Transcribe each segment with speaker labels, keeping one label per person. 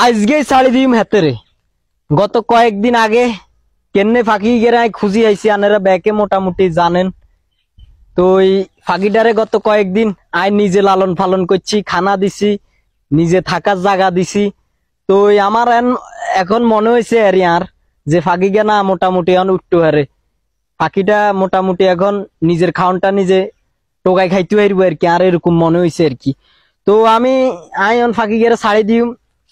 Speaker 1: আজকেই ছাড়ি দিম হেতেরে। গত কয়েকদিন আগে কেনে ফাঁকি গেরাই খুঁজি আইছি, আনারা ব্যাকে মোটামুটি জানেন। তো এই ফাঁকিটারে গত কয়েকদিন আয় নিজে লালন পালন করছি, খানা দিছি, নিজে থাকার জায়গা দিছি। তো আমার এখন মনে হয়েছে আর যে ফাঁকি না মোটামুটি এখন উঠতে পারে। ফাঁকিটা মোটামুটি এখন নিজের খাওয়ানটা নিজে টোকাই খাইতে পারবো আর কি, আর এরকম মনে হয়েছে আর কি। তো আমি এখন ফাঁকি গেরে ছাড়ি দিম,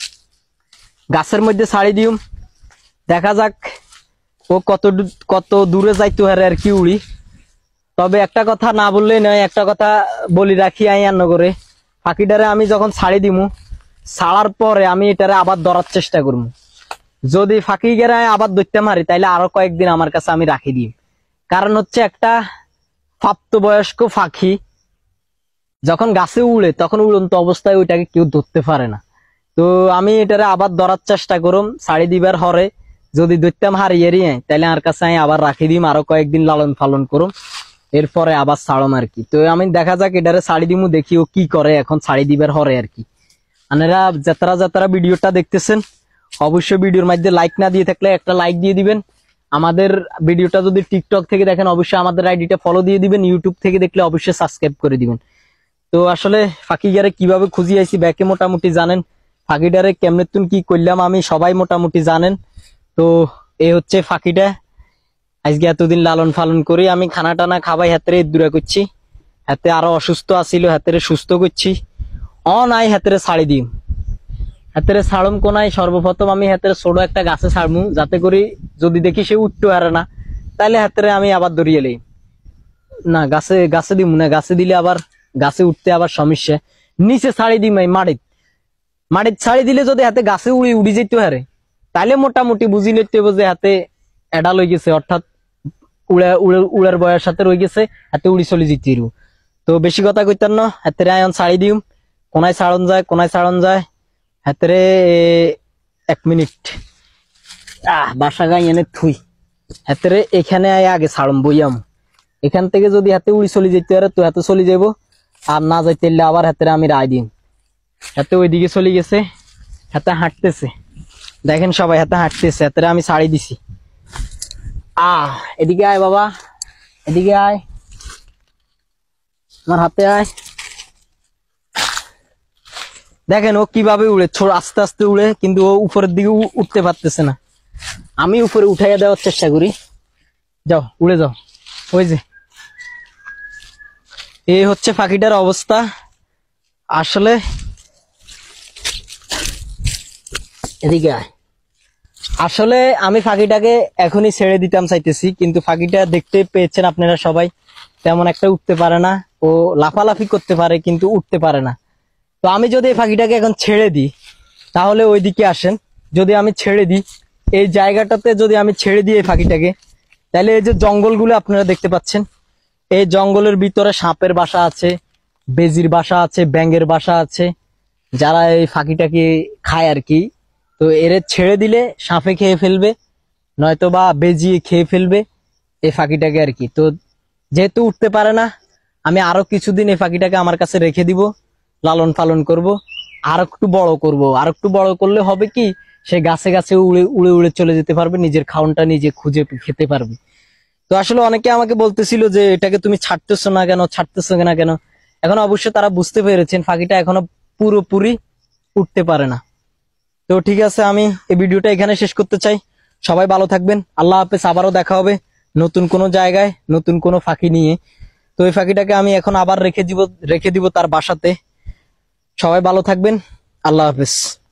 Speaker 1: গাছের মধ্যে ছাড়ি দিম, দেখা যাক ও কত দূরে যাইতে পারে আর কি উড়ি। তবে একটা কথা না বললেই নয়, একটা কথা বলি রাখি আইয়ান্ন করে, ফাঁকিটারে আমি যখন ছাড়ি দিমু, ছাড়ার পরে আমি এটারে আবার ধরার চেষ্টা করবো। যদি ফাঁকি গেরায় আবার ধরতে মারি তাইলে আরো কয়েকদিন আমার কাছে আমি রাখি দিই। কারণ হচ্ছে একটা প্রাপ্তবয়স্ক পাখি যখন গাছে উড়ে তখন উড়ন্ত অবস্থায় ওইটাকে কেউ ধরতে পারে না। তো আমি এটারে আবার ধরার চেষ্টা করুম ছাড়ি দিবার হরে, যদি ধরতাম হারিয়ে তাহলে আমার কাছে আমি আবার রাখি দিম, আরো কয়েকদিন লালন পালন করুম, এরপরে আবার ছাড়ম আর কি। তো আমি দেখা যাক এটারে ছাড়ি দিমু, দেখি ও কি করে এখন ছাড়ি দিবার হরে আর কি। আপনারা যারা ভিডিওটা দেখতেছেন অবশ্যই ভিডিওর মধ্যে লাইক না দিয়ে থাকলে একটা লাইক দিয়ে দিবেন। আমাদের ভিডিওটা যদি টিকটক থেকে দেখেন অবশ্যই আমাদের আইডিটা ফলো দিয়ে দিবেন, ইউটিউব থেকে দেখলে অবশ্যই সাবস্ক্রাইব করে দিবেন। তো আসলে ফাঁকিটারে কিভাবে খুঁজি আইছি ব্যাকে মোটামুটি জানেন, ফাঁকিটারে কেমনে তুন কি করলাম আমি সবাই মোটামুটি জানেন। তো এই হচ্ছে ফাঁকিটা, আজকে এতদিন লালন পালন করি আমি, খানা টানা খাবাই হাতেরে দূরে করছি, হাতে আরো অসুস্থ আসিল হাতেরে সুস্থ করছি। নাই হাতেরে ছাড়ি দিম, হাতেরে ছাড়ম কোনাই সর্বপ্রথম আমি হাতেরে ছোট একটা গাছে ছাড়মু, যাতে করি যদি দেখি সে উঠতে পারে না তাহলে হাতেরে আমি আবার ধরিয়ে লই। না গাছে দিমু না, গাছে দিলে আবার গাছে উঠতে আবার সমস্যা। নিচে ছাড়ি দিম, মাটির ছাড়ি দিলে যদি হাতে গাছে উড়ি যেতে পারে তাহলে মোটামুটি বুঝি লইতে হবে যে হাতে এডাল হয়ে গেছে, অর্থাৎ উড়ার বয়স হাতে রয়ে গেছে, হাতে উড়ি চলে যেতে। তো বেশি কথা কইতাম না, হাতেরে আয়ন ছাড়ি দিম, কোনায় ছাড়ন যায় হাতেরে। 1 মিনিট বাসা গাই এনে থুই হাতেরে এখানে আগে ছাড়ম বইয়াম। এখান থেকে যদি হাতে উড়ি চলে যেতে পারে তো হাতে চলে যাবো, আর না যাইতে আবার হাতেরে আমি রায় দিম। হাতে ওইদিকে চলে গেছে, হাতে হাঁটতেছে, দেখেন সবাই হাতে হাঁটতেছে, হাতেরে আমি ছাড়ি দিছি। এদিকে আয় বাবা, এদিকে আয়, আমার হাতে আয়। দেখেন ও কিভাবে উড়ে, আস্তে আস্তে উড়ে, কিন্তু ও উপরের দিকে উঠতে পারতেছে না। আমি উপরে উঠাইয়া দেওয়ার চেষ্টা করি, যাও উড়ে যাও। ওই যে এই হচ্ছে পাখিটার অবস্থা। আসলে এদিকে আসলে আমি পাখিটাকে এখনই ছেড়ে দিতাম চাইতেছি, কিন্তু পাখিটা দেখতে পেয়েছেন আপনারা সবাই তেমন একটা উঠতে পারে না, ও লাফালাফি করতে পারে কিন্তু উঠতে পারে না। তো আমি যদি এই পাখিটাকে এখন ছেড়ে দিই তাহলে ওইদিকে আসেন, যদি আমি ছেড়ে দিই এই জায়গাটাতে, যদি আমি ছেড়ে দিই এই পাখিটাকে, তাহলে এই যে জঙ্গলগুলো আপনারা দেখতে পাচ্ছেন, এই জঙ্গলের ভিতরে সাপের বাসা আছে, বেজির বাসা আছে, ব্যাঙের বাসা আছে, যারা এই পাখিটাকে খায় আর কি। তো এর ছেড়ে দিলে সাপে খেয়ে ফেলবে, নয়তো বা বেজিয়ে খেয়ে ফেলবে এই পাখিটাকে আর কি। তো যেহেতু উঠতে পারে না, আমি আরো কিছুদিন এই পাখিটাকে আমার কাছে রেখে দিব, লালন পালন করব, আর একটু বড় করব। আর একটু বড় করলে হবে কি, সে গাছে গাছে উড়ে উড়ে উড়ে চলে যেতে পারবে, নিজের খাওনটা নিজে খুঁজে খেতে পারবে। তো আসলে অনেকে আমাকে বলতেছিল যে এটাকে তুমি ছাড়তেছো না কেন। এখন অবশ্যই তারা বুঝতে পেরেছেন পাখিটা এখনো পুরোপুরি উঠতে পারে না। তো ঠিক আছে, আমি এই ভিডিওটা এখানে শেষ করতে চাই। সবাই ভালো থাকবেন, আল্লাহ হাফেজ। আবারও দেখা হবে নতুন কোনো জায়গায় নতুন কোনো পাখি নিয়ে। তো এই পাখিটাকে আমি এখন আবার রেখে দিব তার বাসাতে। সবাই ভালো থাকবেন, আল্লাহ হাফেজ।